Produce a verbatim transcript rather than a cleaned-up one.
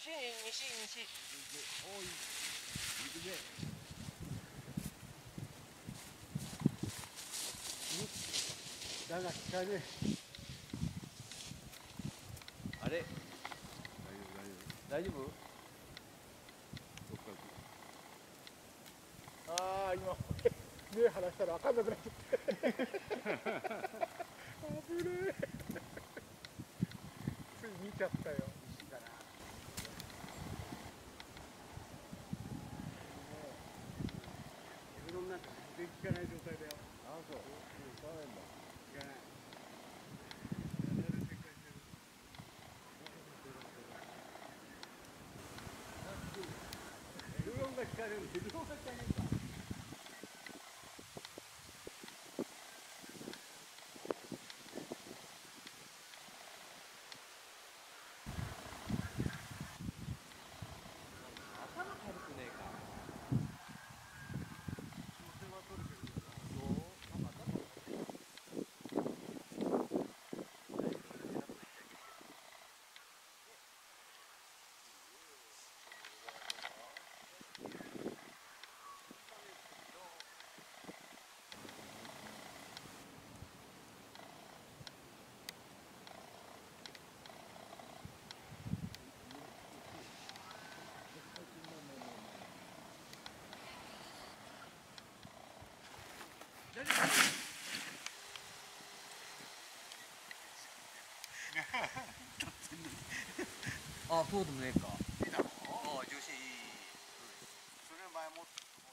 西西西。 おい。行くぜ。だが聞かねえ。 あれ。大丈夫？ 大丈夫。どっか行く。ああ、今目離したら分かんなくなっちゃって危ねえつい見ちゃったよ。石だな。水の中全然効かない状態だよ。ああ、そう。効かないんだ。効かない。ヘルロンが効かれる。ヘルロンが効かないんだ。 頭軽くねえか。 調整は取れてるけど。 そう。なんか頭軽い。あ、そうでもねえか。 いいだろう。 ああ、重心いい。 それ前もって。